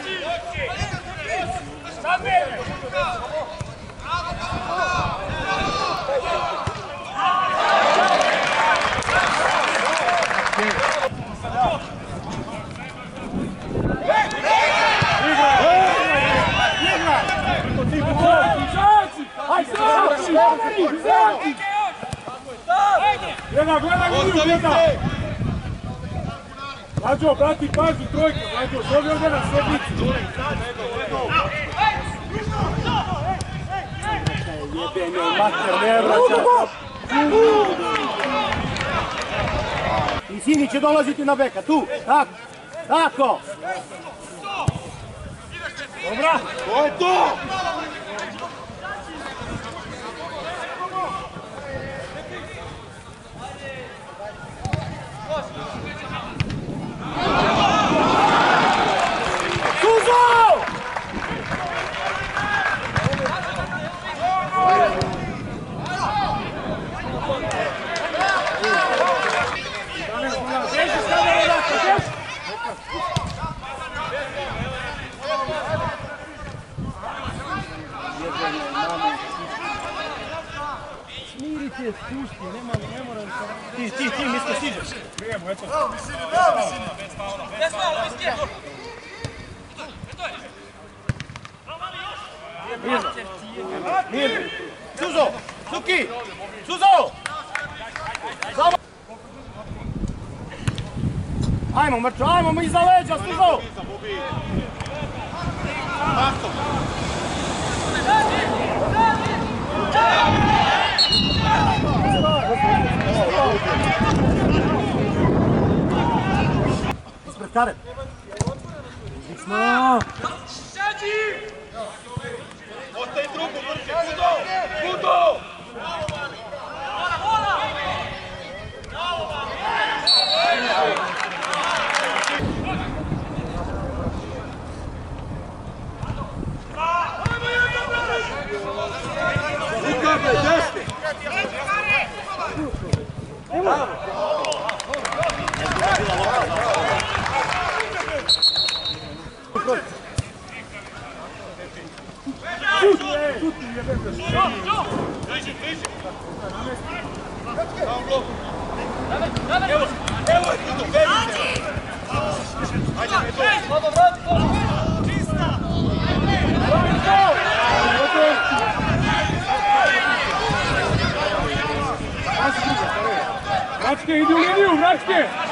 Mlađo, brati, pazi, trojka, Mlađo, zove ovdje na sedmicu. Jebene, mater, ne vraća. I Sini će dolaziti na beka, tu, tako, tako. Dobra, to je to! Smirite, spušti, ne moram se... Ti, misko stižeš. Prijemo, eto. Bez malo, viski! Mirno. Suzo! Suki! Suzo! Ajmo, Mrčo, ajmo iza leđa, Suzo! Ispred kare. Odlično! Ostaje drugu, brže, Budo! Budo! Lukabe, desni! Evo je Budo, velite! Ajde, Vračke, idi u liniju, Vračke!